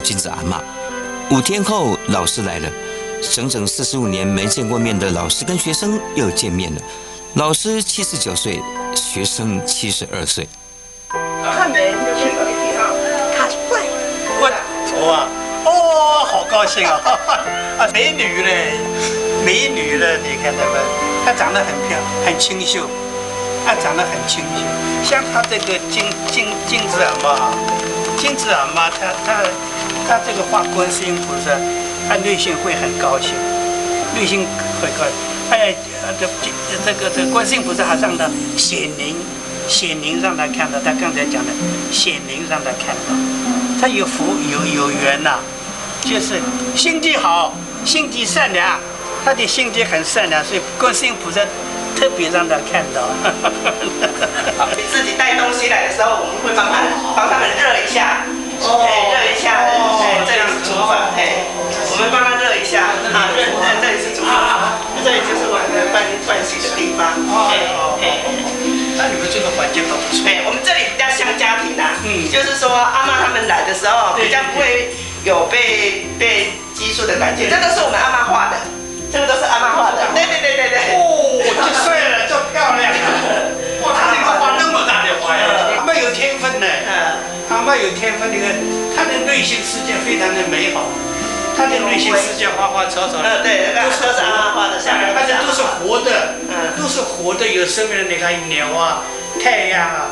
金子阿嬷。5天后，老师来了，整整45年没见过面的老师跟学生又见面了。老师79岁，学生72岁。 看没去哪里啊？看怪我啊，哦，好高兴啊！啊，美女嘞，美女了，你看他们，她长得很漂亮，很清秀，她长得很清秀。像她这个金子阿妈，金子阿妈，她这个画观世音菩萨，她内心会很高兴，内心会高兴。哎，这观世音菩萨还让她显灵让她看到，她刚才讲的显灵让她看到，她有福有缘呐、就是心地好，心地善良，她的心地很善良，所以观世音菩萨特别让她看到。 自己带东西来的时候，我们会帮他们热一下，热一下，这里是厨房，我们帮他热一下，这里是厨房，这里就是我们的盥洗的地方， 那你们这个环境都不错。 我们这里比较像家庭啊，就是说阿嬷他们来的时候，比较不会有被激素的感觉，这都是我们阿嬷画的，这个都是阿嬷画的，对。 哦，就帅了，就漂亮了。哇，他这个画那么大的画呀，阿嬷有天分呢。阿嬷有天分，那个她的内心世界非常的美好，她的内心世界花花草草， 对，都是阿嬷画的， 而且都是活的，都是活的，有生命的。你看牛啊，太阳啊，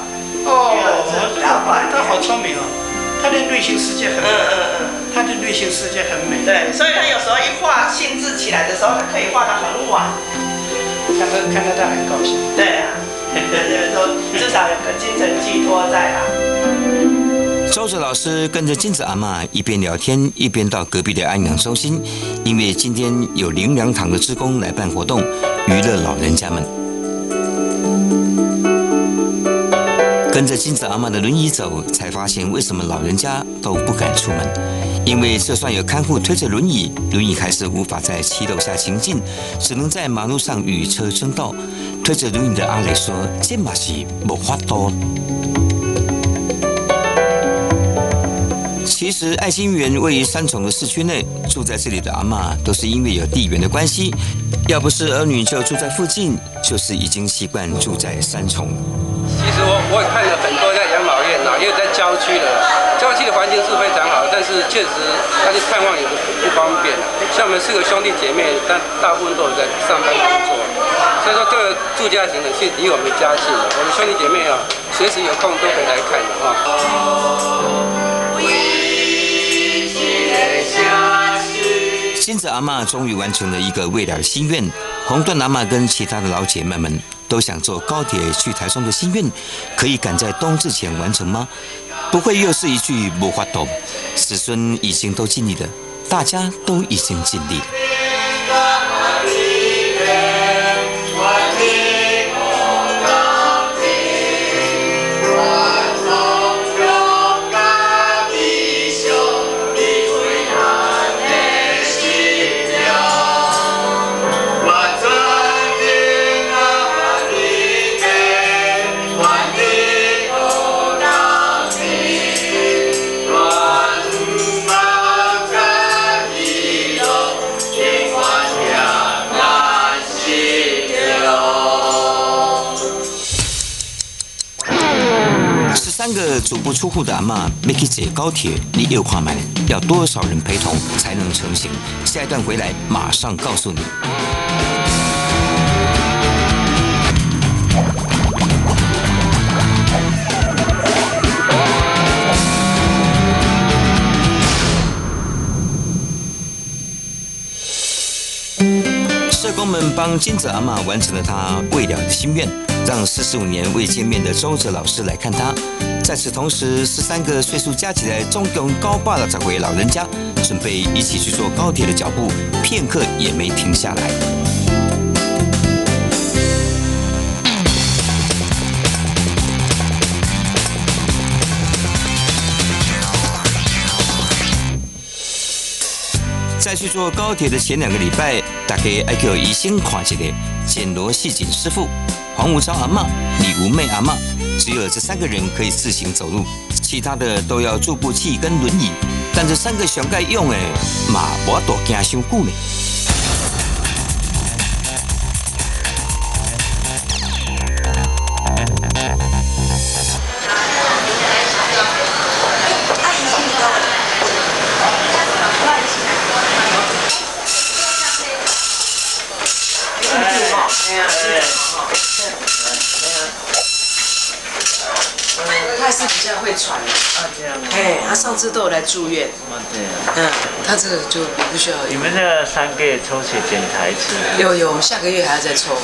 他好聪明哦，他的内心世界很美，他的内心世界很美。 对，所以他有时候一画兴致起来的时候，他可以画到很晚。 看到他很高兴。 对啊，至少有个精神寄托在啦。 周哲老师跟着金子阿嬷一边聊天，一边到隔壁的安养中心，因为今天有灵粮堂的志工来办活动，娱乐老人家们。跟着金子阿嬷的轮椅走，才发现为什么老人家都不敢出门。因为就算有看护推着轮椅，轮椅还是无法在骑楼下行进，只能在马路上与车争道。推着轮椅的阿磊说：“这嘛是没法度。”其实爱心园位于三重的市区内，住在这里的阿嬷都是因为有地缘的关系，要不是儿女就住在附近，就是已经习惯住在三重。 其实我也看了很多在养老院啊，也有在郊区的，郊区的环境是非常好，但是确实他去探望也不方便。像我们4个兄弟姐妹，但大部分都有在上班工作，所以说这个住家型的是离我们家近的，我们兄弟姐妹啊，随时有空都可以来看的啊。 金子阿嬷终于完成了一个未了的心愿。红盾阿嬷跟其他的老姐妹们都想坐高铁去台中的心愿，可以赶在冬至前完成吗？不会又是一句没法度？子孙已经都尽力了，大家都已经尽力了。13个足不出户的阿嬷要去坐高铁，你又看买要多少人陪同才能成行？下一段回来马上告诉你。社工们帮金子阿嬷完成了她未了的心愿，让45年未见面的周哲老师来看她。在此同时，13个岁数加起来总共高80位老人家，准备一起去坐高铁的脚步，片刻也没停下来。在去坐高铁的前2个礼拜，大家要叫医生看一个简罗细锦师傅、黄武昭阿嬷、李吴妹阿嬷、 只有这3个人可以自行走路，其他的都要助步器跟轮椅。但这3个上该用的嘛，我都惊伤久呢。 他是比较会喘的，他上次都有来住院，他这个就不需要。 你们这个3个月抽血检查一次？ 有，下个月还要再抽，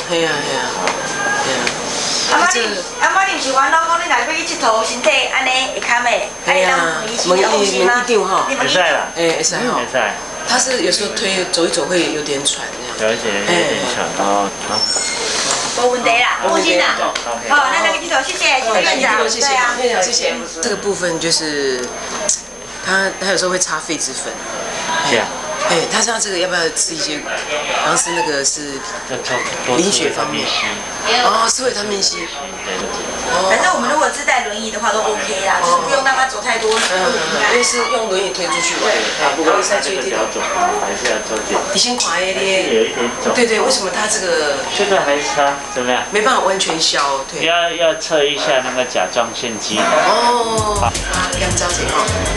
阿妈，你是阮老公，你若要去佚佗，身体安尼会堪的， 门一定哈， 会使啦， 会使哈， 会使。 他是有时候走一走会有点喘这样。 了解，有点喘哦，好。 没问题啦，放心啦。好，那去佗，谢谢院长， 谢谢，院长谢谢。这个部分就是他有时候会擦痱子粉。 是啊。 他像这个要不要吃一些？好像是那个是凝血方面。是维他命 C。 反正我们如果是带轮椅的话都 OK 啦，就是不用让他走太多路。 因为是用轮椅推出去的。不过再注意点。 还是要做点。 你先垮一点。 有一点肿。 对，为什么他这个？ 这个还是他怎么样？ 没办法完全消退。 要测一下那个甲状腺机能。 两张这个。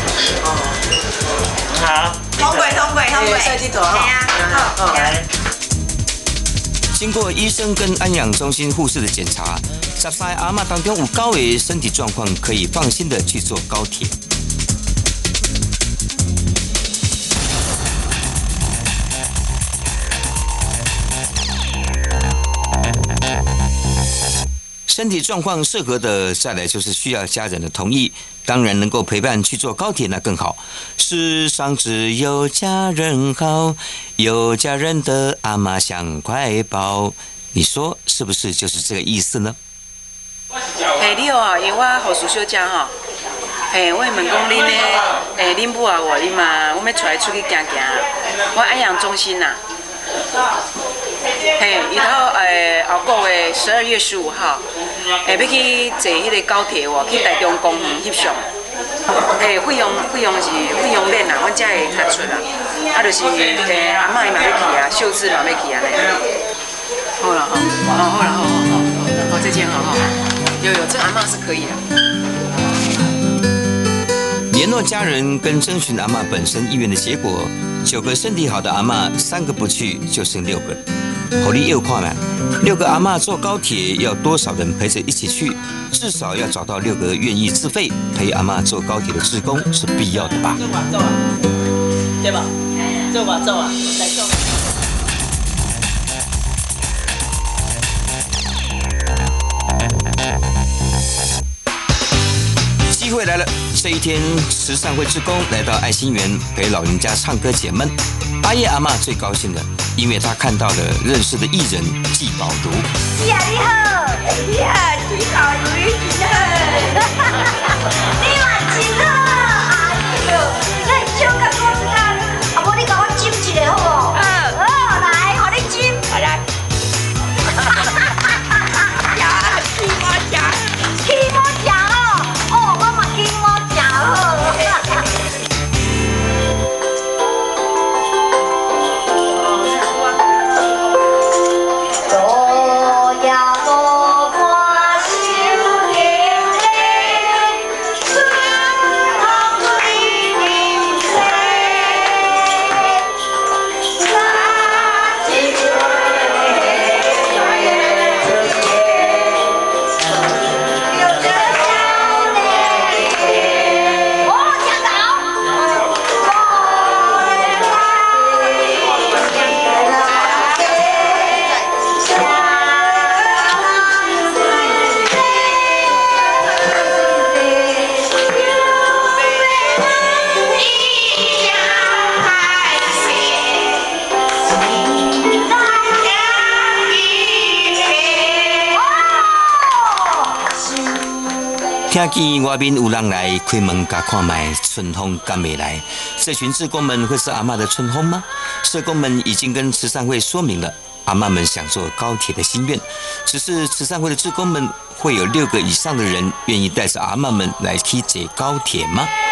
好。 通过。 晒剃头啊。 来。 经过医生跟安养中心护士的检查，13个阿嬷当中有9个身体状况可以放心的去坐高铁。身体状况适合的，再来就是需要家人的同意。当然能够陪伴去坐高铁那更好。世上只有家人好，有家人的阿嬷想快抱。你说是不是就是这个意思呢？ 你好，因为我护士小姐吼，我问讲恁咧，恁母啊，恁嘛，我们出来出去行行，我安养中心呐。伊头后个月12月15号，要去坐迄个高铁去台中公园翕相。费用免啦，阮遮会踢出啦。就是阿嬷伊嘛要去啊，秀智嘛要去啊嘞。好了好，这件好，有，这阿嬷是可以的。 联络家人跟征询阿嬷本身意愿的结果，9个身体好的阿嬷，3个不去，就剩6个。好你又看了，6个阿嬷坐高铁要多少人陪着一起去？至少要找到6个愿意自费陪阿嬷坐高铁的志工是必要的吧？ 走啊，对吧？走啊，来走。 机会来了，这一天慈善会志工来到爱心园陪老人家唱歌解闷。阿叶阿嬷最高兴的，因为她看到了认识的艺人季宝如。 姐你好，季宝如你真好，你嘛真好，哎呦，咱唱甲歌一下，啊无你甲我จิ้一个好无？来，互你จิ้，来。起毛食哦，我嘛起毛食好。 听见外面有人来开门，甲看卖春风敢没来？这群志工们会是阿嬷的春风吗？社工们已经跟慈善会说明了， 阿嬷们想坐高铁的心愿。只是慈善会的志工们会有6个以上的人愿意带着阿嬷们来去坐高铁吗？